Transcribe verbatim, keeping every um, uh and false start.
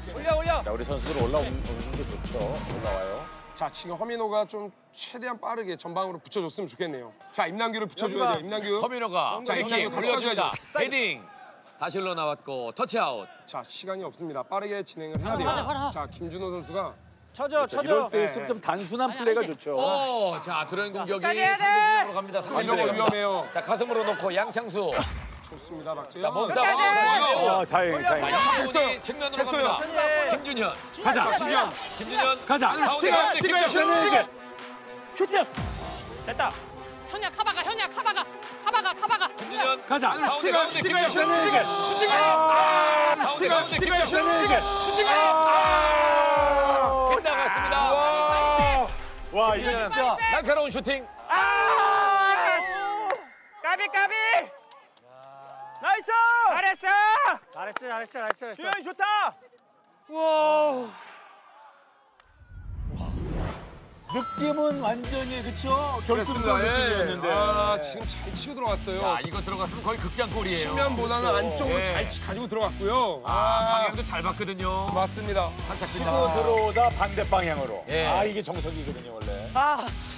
올려 올려. 자, 우리 선수들 올라오는 게 좋죠. 올라와요. 자, 지금 허민호가 좀 최대한 빠르게 전방으로 붙여줬으면 좋겠네요. 자, 임남규를 붙여줘야 돼요. 임남규. 허민호가 자, 이렇게 임남규 같이 올려줍니다. 가줘야죠. 헤딩. 다시 흘러나왔고 터치아웃. 자, 시간이 없습니다. 빠르게 진행을 해야 돼요. 가자, 가자. 자, 김준호 선수가 쳐줘, 쳐줘. 이럴 때일수록 좀 단순한 플레이가 좋죠. 오, 자 들어온 공격이 상대 진영으로 갑니다. 상대 이런 거 진영으로 위험해요. 갑니다. 자 가슴으로 놓고 양창수. 좋습니다, 박재현. 자 몸싸움. 아, 아, 다행히, 다행히. 양창훈이 측면으로 됐어요. 갑니다. 김준현. 가자, 김준현. 김준현. 가자. 슈팅, 슈팅, 슈팅. 슈팅. 됐다. 현야 카바가 현야 카바가 카바가 카바가. 김준현. 가자. 슈팅을, 슈팅을, 슈팅을, 슈팅을. 슈팅을. 아, 슈팅을, 슈팅을, 슈팅을, 슈팅을. 빗나갔습니다. 와, 이거 진짜. 날카로운 슈팅. 까비 까비. 나이스! 잘했어. 잘했어 잘했어 잘했어 잘했어. 주현이 좋다! 느낌은 완전히, 그쵸? 결승골 그렇습니다. 예. 느낌이었는데. 아, 지금 잘 치고 들어갔어요. 자 이거 들어갔으면 거의 극장골이에요. 측면보다는 안쪽으로 예. 잘 치- 가지고 들어갔고요. 아, 방향도 잘 봤거든요. 맞습니다. 살짝 치고 빗나. 들어오다 반대 방향으로. 예. 아, 이게 정석이거든요, 원래. 아